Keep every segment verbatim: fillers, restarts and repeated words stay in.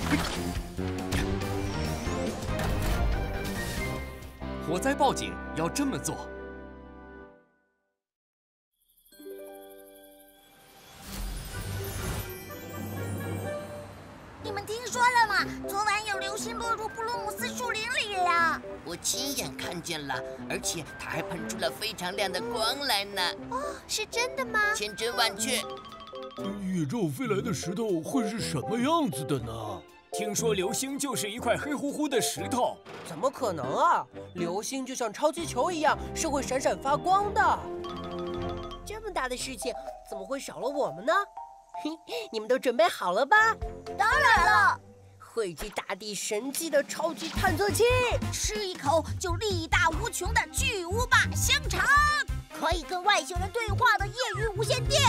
火灾报警要这么做。 你们听说了吗？昨晚有流星落入布鲁姆斯树林里了。 我亲眼看见了，而且它还喷出了非常亮的光来呢。 哦，是真的吗？ 千真万确。 宇宙飞来的石头会是什么样子的呢？ 听说流星就是一块黑乎乎的石头。 怎么可能啊！流星就像超级球一样，是会闪闪发光的。这么大的事情，怎么会少了我们呢？嘿，你们都准备好了吧？ 当然了。 汇集大地神迹的超级探测器， 吃一口就力大无穷的巨无霸香肠，可以跟外星人对话的业余无线电。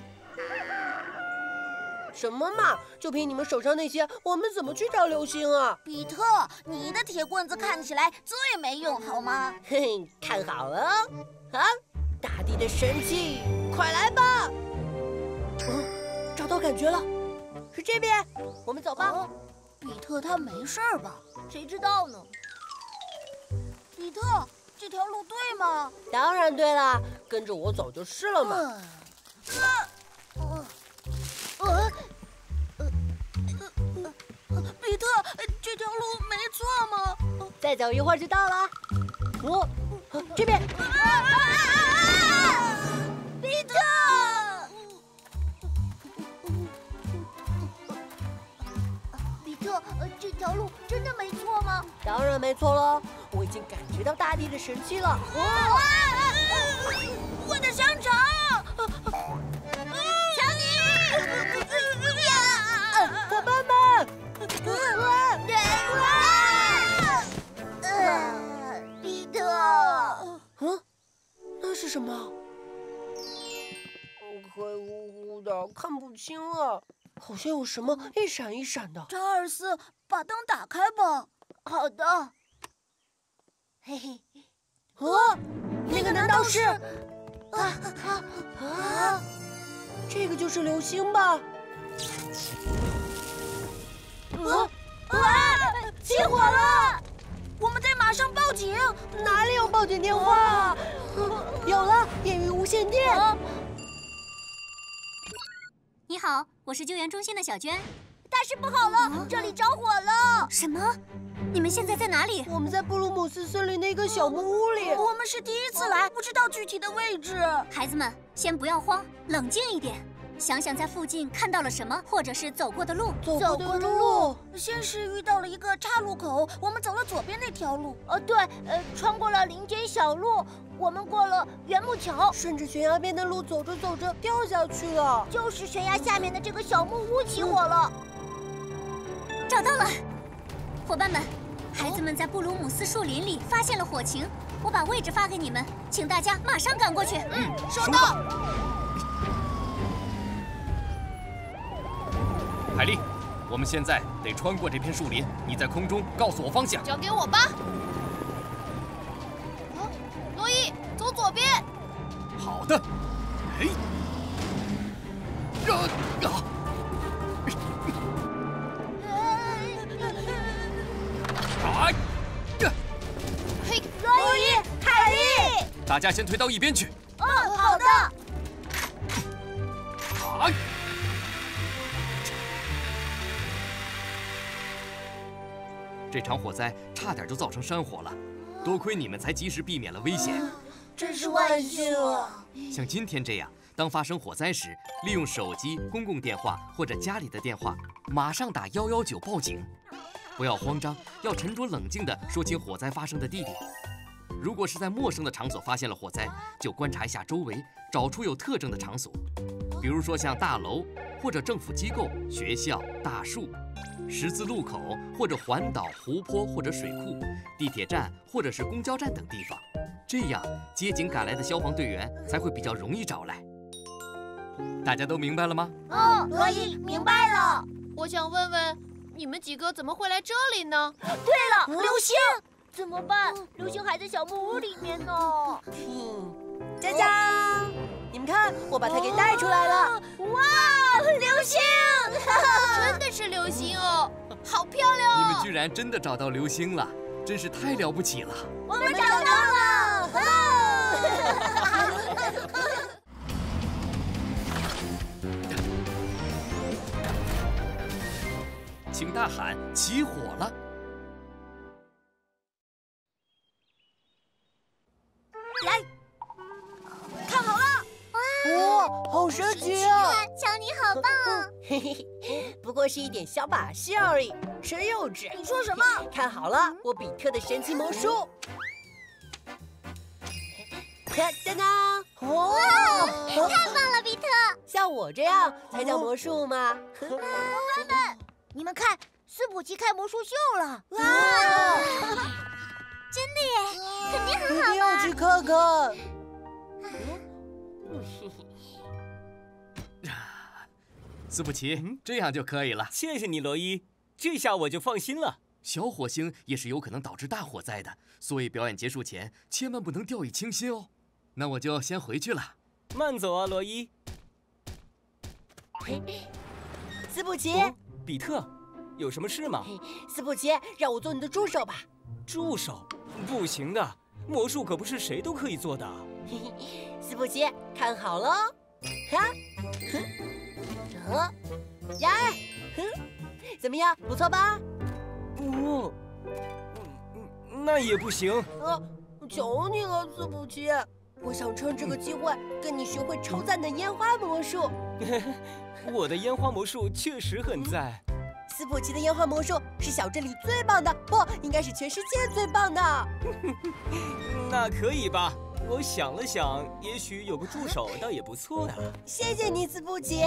什么嘛！就凭你们手上那些，我们怎么去找流星啊？ 比特，你的铁棍子看起来最没用，好吗？ 嘿嘿，看好了啊！大地的神器，快来吧！嗯，找到感觉了，是这边，我们走吧。 哦，比特他没事吧？谁知道呢？比特，这条路对吗？ 当然对了，跟着我走就是了嘛。 呃呃呃呃，比特，这条路没错吗？ 再走一会儿就到了。我，这边。 比特，比特，这条路真的没错吗？ 当然没错了，我已经感觉到大地的神器了。 我的香肠！强尼！ 伙伴们！ 比特， 嗯，那是什么？黑乎乎的，看不清了，好像有什么一闪一闪的。 查尔斯，把灯打开吧。好的。嘿嘿。 啊，那个难道是？ 啊啊啊！ 这个就是流星吧？ 啊啊！起火了！我们得马上报警。 哪里有报警电话啊？有了，业余无线电。啊， 你好，我是救援中心的小娟。 大事不好了，这里着火了！ 什么？你们现在在哪里？ 我们在布鲁姆斯森林的一个小木屋里。 我们是第一次来，不知道具体的位置。 孩子们，先不要慌，冷静一点，想想在附近看到了什么，或者是走过的路。 走过的路， 先是遇到了一个岔路口，我们走了左边那条路。呃，对，呃，穿过了林间小路，我们过了原木桥， 顺着悬崖边的路走着走着掉下去了。 就是悬崖下面的这个小木屋起火了。 嗯，找到了，伙伴们。孩子们在布鲁姆斯树林里发现了火情，我把位置发给你们，请大家马上赶过去。 嗯，收到。 海莉，我们现在得穿过这片树林，你在空中告诉我方向。 交给我吧。啊，罗伊，走左边。 好的。嘿。啊啊！哎呀！ 嘿，罗伊，海莉， 大家先退到一边去。 嗯，好的。 哎！这场火灾差点就造成山火了，多亏你们才及时避免了危险。 真是万幸啊！ 像今天这样，当发生火灾时，利用手机、公共电话或者家里的电话，马上打一一九报警。不要慌张，要沉着冷静地说清火灾发生的地点。如果是在陌生的场所发现了火灾，就观察一下周围，找出有特征的场所，比如说像大楼或者政府机构、学校、大树、十字路口或者环岛、湖泊或者水库、地铁站或者是公交站等地方。这样接警赶来的消防队员才会比较容易找来。大家都明白了吗？ 嗯，罗伊，明白了。 我想问问，你们几个怎么会来这里呢？ 对了，流星怎么办？流星还在小木屋里面呢。 嗯，佳佳，你们看，我把它给带出来了。 哇，流星！ 真的是流星哦！ 好漂亮你哦！ 们居然真的找到流星了，真是太了不起了！ 我们找到了！ 请大喊起火了！ 来，看好了！ 哇，好神奇啊！ 乔尼好棒哦！ 嘿嘿，不过是一点小把戏而已，真幼稚。 你说什么？ 看好了，我比特的神奇魔术。看，当当！哦， 太棒了，比特！ 像我这样才叫魔术吗？ 伙伴们，你们看，斯普奇开魔术秀了！哇！ 真的耶，肯定很一好定要去看看。 斯普奇，这样就可以了。 谢谢你，罗伊，这下我就放心了。 小火星也是有可能导致大火灾的，所以表演结束前千万不能掉以轻心哦。那我就先回去了。 慢走啊，罗伊。 斯普奇， 哦，比特，有什么事吗？ 斯普奇，让我做你的助手吧。 助手？不行的，魔术可不是谁都可以做的。 斯普奇，看好喽！哈，哼，呃，呀，哼，怎么样？不错吧？ 哦，那也不行。 呃，求你了，斯普奇，我想趁这个机会跟你学会超赞的烟花魔术。 我的烟花魔术确实很赞。 斯普奇的烟花魔术是小镇里最棒的，不，应该是全世界最棒的。 那可以吧？我想了想，也许有个助手倒也不错呀。 谢谢你，斯普奇。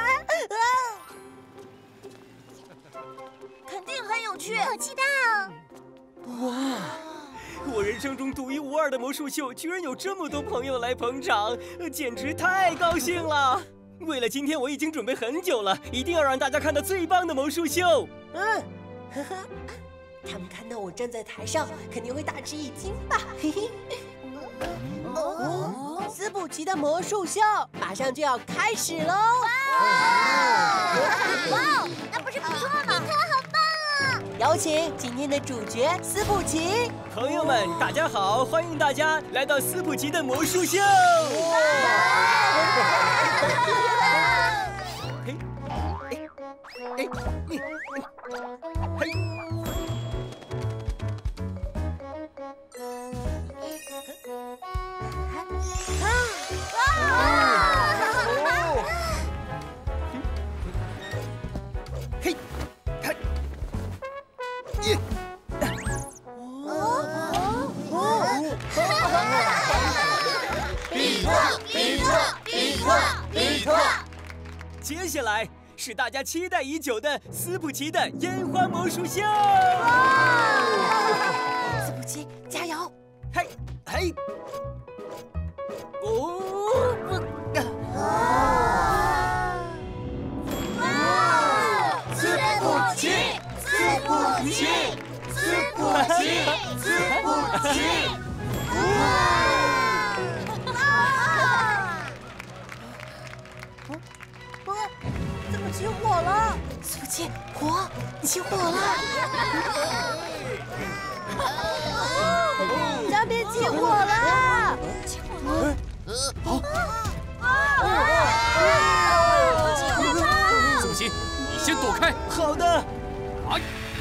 肯定很有趣， 好期待哦！ 哇，我人生中独一无二的魔术秀，居然有这么多朋友来捧场，简直太高兴了！为了今天，我已经准备很久了，一定要让大家看到最棒的魔术秀。 嗯，呵呵，他们看到我站在台上，肯定会大吃一惊吧？嘿嘿。哦，斯普奇的魔术秀马上就要开始喽！ 哇，那不是不错吗？ 比特好棒啊！ 有请今天的主角斯普奇。 朋友们，大家好，欢迎大家来到斯普奇的魔术秀。嘿，哎，哎，你，嘿。嘿，看，耶！ 比特，比特，比特，比特！ 接下来是大家期待已久的斯普奇的烟花魔术秀。 斯普奇，加油！ 嘿，嘿，哦， 斯普奇，斯普奇，斯普奇，斯普奇！ 怎么起火了？斯普奇，火起火了！江边起火了！ 起火了！ 斯普奇，你先躲开。 好的。 哎，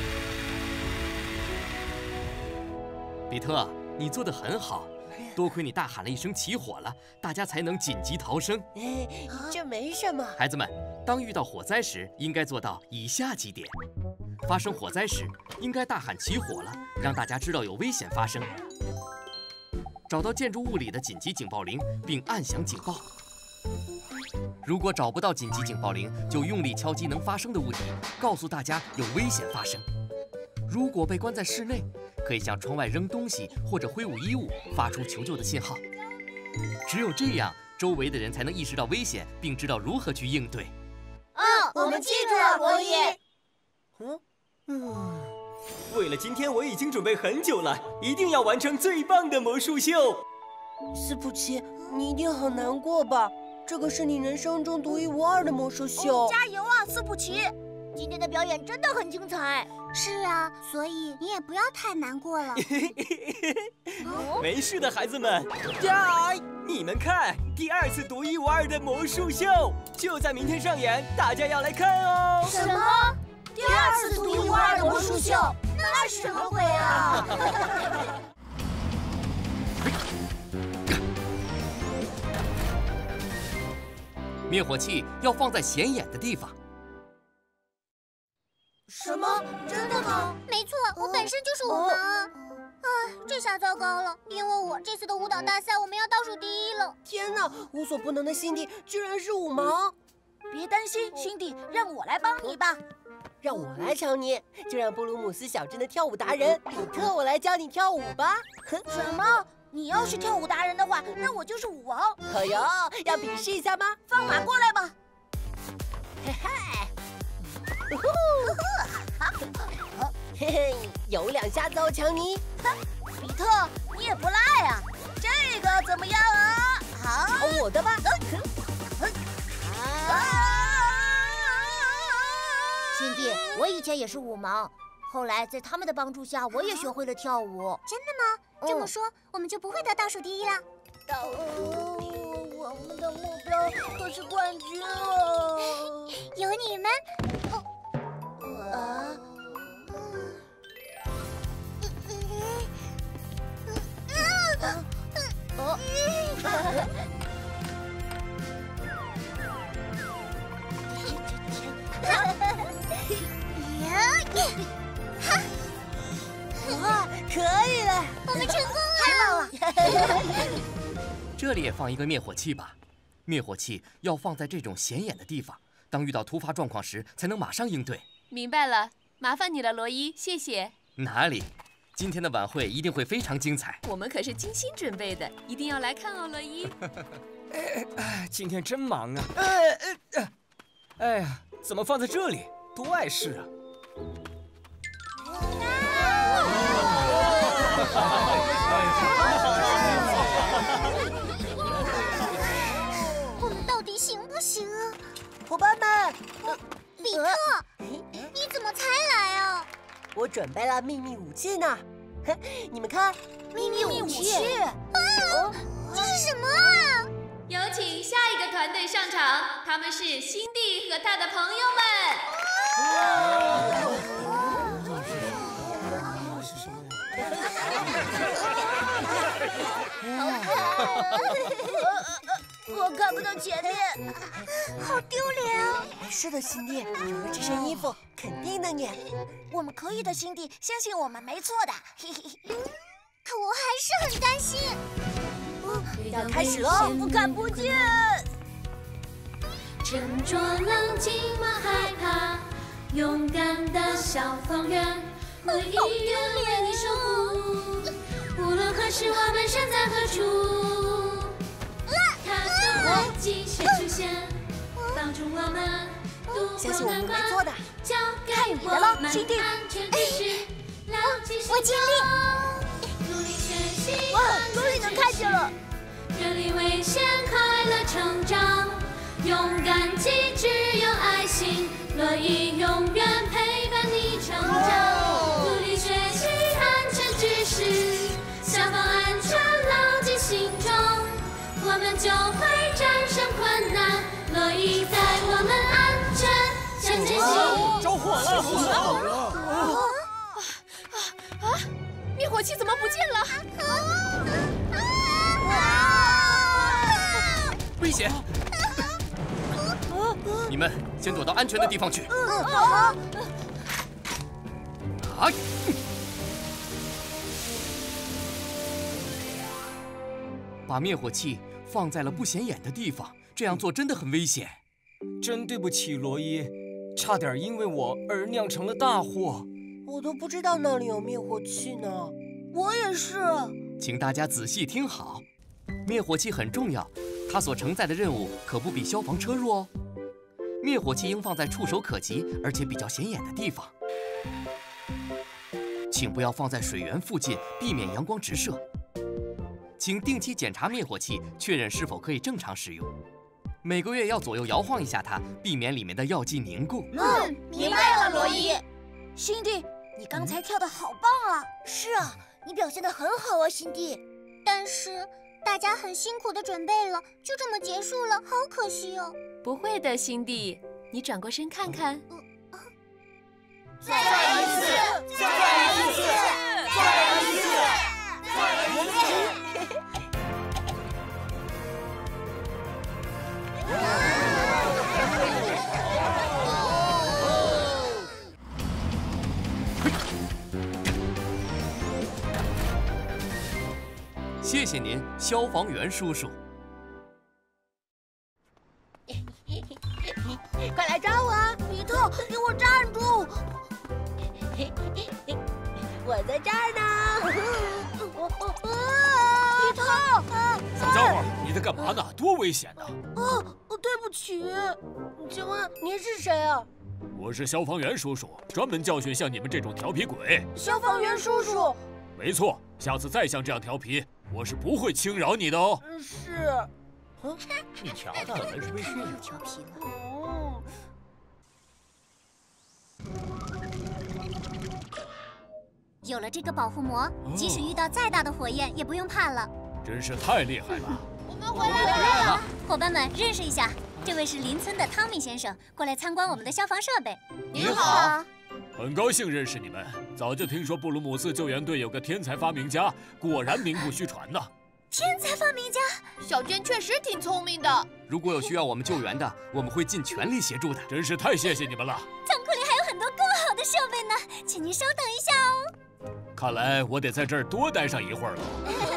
比特，你做得很好，多亏你大喊了一声起火了，大家才能紧急逃生。 哎，这没什么。 孩子们，当遇到火灾时，应该做到以下几点：发生火灾时，应该大喊起火了，让大家知道有危险发生。找到建筑物里的紧急警报铃，并按响警报。如果找不到紧急警报铃，就用力敲击能发生的物体，告诉大家有危险发生。如果被关在室内，可以向窗外扔东西或者挥舞衣物，发出求救的信号。只有这样，周围的人才能意识到危险，并知道如何去应对。 嗯，我们记住了，罗伊。 嗯嗯， 为了今天，我已经准备很久了，一定要完成最棒的魔术秀。 斯普奇，你一定很难过吧？这个是你人生中独一无二的魔术秀。 加油啊，斯普奇！ 今天的表演真的很精彩。 是啊，所以你也不要太难过了。 没事的，孩子们。呀，你们看，第二次独一无二的魔术秀就在明天上演，大家要来看哦。 什么？第二次独一无二的魔术秀？那是什么鬼啊？ 灭火器要放在显眼的地方。 什么？真的吗？ 没错，我本身就是舞盲啊！啊，这下糟糕了，因为我这次的舞蹈大赛我们要倒数第一了。 天哪，无所不能的辛迪居然是舞盲！ 别担心，辛迪，让我来帮你吧。 让我来教你，就让布鲁姆斯小镇的跳舞达人比特我来教你跳舞吧。 什么？你要是跳舞达人的话，那我就是舞王。 哎呦，要比试一下吗？ 放马过来吧！ 嘿嘿。嘿嘿，有两下子哦，强尼。 比特，你也不赖啊！这个怎么样啊？好， 瞧我的吧！ 辛迪，我以前也是舞盲，后来在他们的帮助下，我也学会了跳舞。 真的吗？这么说，我们就不会得倒数第一了。 我们的目标可是冠军啊！ 有你们。 啊！哦！ 哇，可以了！ 我们成功了！ 太棒了！ 这里也放一个灭火器吧。灭火器要放在这种显眼的地方，当遇到突发状况时，才能马上应对。 明白了，麻烦你了，罗伊，谢谢。 哪里？今天的晚会一定会非常精彩。 我们可是精心准备的，一定要来看哦，罗伊。 哎，今天真忙啊！哎哎哎！哎呀，怎么放在这里？多碍事啊！ 我们到底行不行啊？ 伙伴们， 比特，你怎么才来啊？ 我准备了秘密武器呢。你们看， 秘密武器。 啊，这是什么啊？ 有请下一个团队上场，他们是辛蒂和他的朋友们。 我看不到前面， 好丢脸啊！ 没事的，辛蒂，有了这身衣服，肯定能演。 我们可以的，辛蒂，相信我们没错的。嘿嘿。 可我还是很担心。 要开始喽！ 我看不见。 沉着冷静莫害怕，勇敢的消防员会永远为你守护。无论何时，我们身在何处，他都会及时出现，帮助我们度过难关。交给我们安全知识，牢记心中。努力学习， 哇，终于能看见了！ 远离危险，快乐成长，勇敢机智有爱心，乐意永远陪伴你成长。努力学习安全知识，消防安全牢记心中，我们就会战胜困难，乐意带我们安全向前行。 着火了！着火了！ 啊！灭火器怎么不见了？ 危险！你们先躲到安全的地方去。 嗯，好。 啊！把灭火器放在了不显眼的地方，这样做真的很危险。 真对不起，罗伊，差点因为我而酿成了大祸。 我都不知道那里有灭火器呢。 我也是。 请大家仔细听好，灭火器很重要，它所承载的任务可不比消防车弱哦。灭火器应放在触手可及而且比较显眼的地方，请不要放在水源附近，避免阳光直射。请定期检查灭火器，确认是否可以正常使用。每个月要左右摇晃一下它，避免里面的药剂凝固。 嗯。 明白了，罗伊。辛蒂，你刚才跳得好棒啊！是啊，你表现得很好啊，辛蒂。 但是大家很辛苦的准备了，就这么结束了，好可惜哦。 不会的，辛蒂，你转过身看看。 再来一次，再来一次，再来一次，再来一次。 谢谢您，消防员叔叔。 快来抓我！ 比特，给我站住！ 我在这儿呢。 比特， 小家伙，你在干嘛呢？多危险呢！ 哦，对不起。 请问您是谁啊？ 我是消防员叔叔，专门教训像你们这种调皮鬼。 消防员叔叔。 没错，下次再像这样调皮，我是不会轻饶你的哦。 是。 嗯，你瞧他还是被训了。 调皮呢。有了这个保护膜，即使遇到再大的火焰，也不用怕了。 真是太厉害了！ 我们回来了， 伙伴们，认识一下，这位是邻村的汤米先生，过来参观我们的消防设备。 您好。 很高兴认识你们。早就听说布鲁姆斯救援队有个天才发明家，果然名不虚传呢。 天才发明家， 小娟确实挺聪明的。 如果有需要我们救援的，我们会尽全力协助的。 真是太谢谢你们了。 仓库里还有很多更好的设备呢，请您稍等一下哦。 看来我得在这儿多待上一会儿了。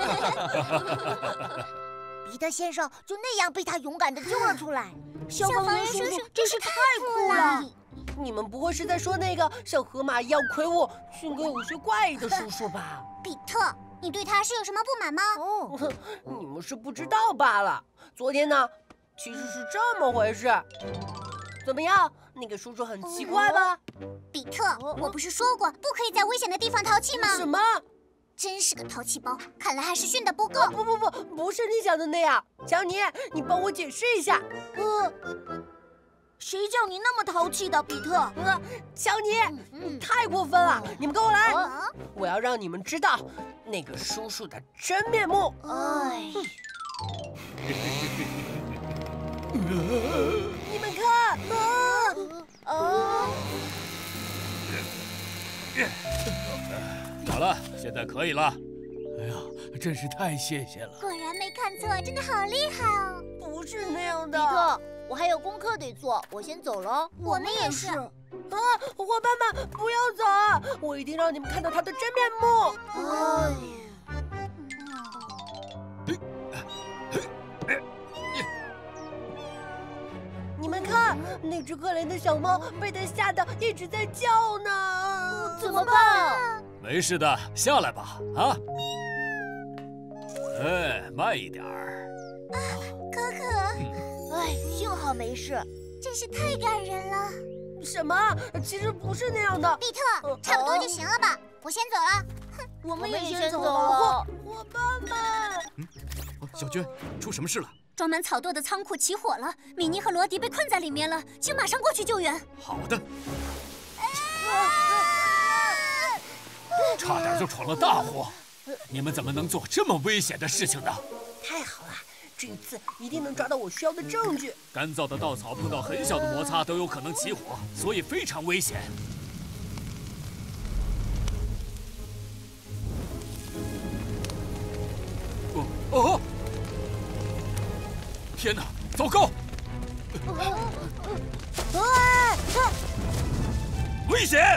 彼得先生就那样被他勇敢地救了出来。消防员叔叔真是太酷了！ 你们不会是在说那个像河马一样魁梧、性格有些怪异的叔叔吧？ 比特，你对他是有什么不满吗？ 哦，你们是不知道罢了。昨天呢，其实是这么回事。怎么样，那个叔叔很奇怪吧？ 比特，我不是说过不可以在危险的地方淘气吗？ 什么？ 真是个淘气包，看来还是训得不够。 哦、不不不，不是你想的那样。强尼，你帮我解释一下。 呃，谁叫你那么淘气的，比特？ 呃，强尼，你太过分了！你们跟我来，啊、我要让你们知道那个叔叔的真面目。 哎。 你们看，啊啊！ 好了，现在可以了。 哎呀，真是太谢谢了！ 果然没看错，真的好厉害哦！ 不是那样的， 比特，我还有功课得做，我先走了。 我们也是。 啊，伙伴们，不要走啊！我一定让你们看到他的真面目。 哎。 你们看，那只可怜的小猫被它吓得一直在叫呢。 怎么办？ 没事的，下来吧，啊！哎，慢一点儿。 啊，可可。 哎，幸好没事。 真是太感人了。 什么？其实不是那样的。 比特，差不多就行了吧？我先走了。 哼，我们也先走了。 伙伴们。 嗯，小娟，出什么事了？ 装满草垛的仓库起火了，米妮和罗迪被困在里面了，请马上过去救援。 好的。 差点就闯了大祸，你们怎么能做这么危险的事情呢？ 太好了，这一次一定能抓到我需要的证据。 干燥的稻草碰到很小的摩擦都有可能起火，所以非常危险。哦哦！天哪，糟糕！危险！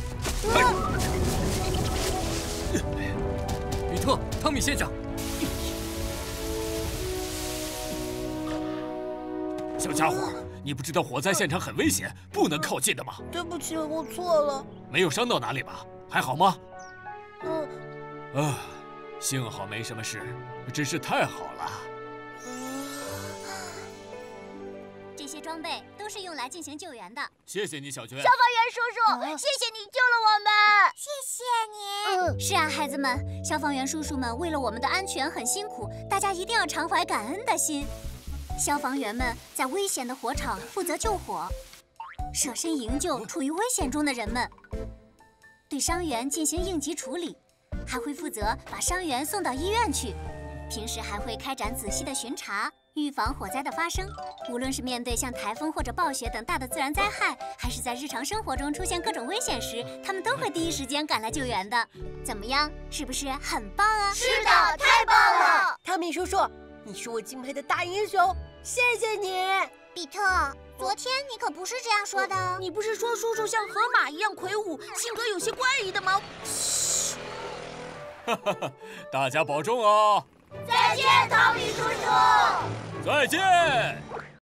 比特，汤米先生， 小家伙，你不知道火灾现场很危险，不能靠近的吗？ 对不起，我错了。 没有伤到哪里吧？还好吗？ 嗯。 啊，幸好没什么事，真是太好了。 这些装备都是用来进行救援的。 谢谢你，小娟。 消防员叔叔，谢谢你救了我们。 谢谢你。嗯，是啊，孩子们，消防员叔叔们为了我们的安全很辛苦，大家一定要常怀感恩的心。消防员们在危险的火场负责救火， 舍身营救处于危险中的人们，对伤员进行应急处理，还会负责把伤员送到医院去。平时还会开展仔细的巡查，预防火灾的发生。无论是面对像台风或者暴雪等大的自然灾害，还是在日常生活中出现各种危险时，他们都会第一时间赶来救援的。怎么样，是不是很棒啊？ 是的，太棒了！ 汤米叔叔，你是我敬佩的大英雄，谢谢你。 比特，昨天你可不是这样说的。你不是说叔叔像河马一样魁梧，性格有些怪异的吗？ 嘘！哈哈，大家保重啊！ 再见，汤米叔叔。 再见。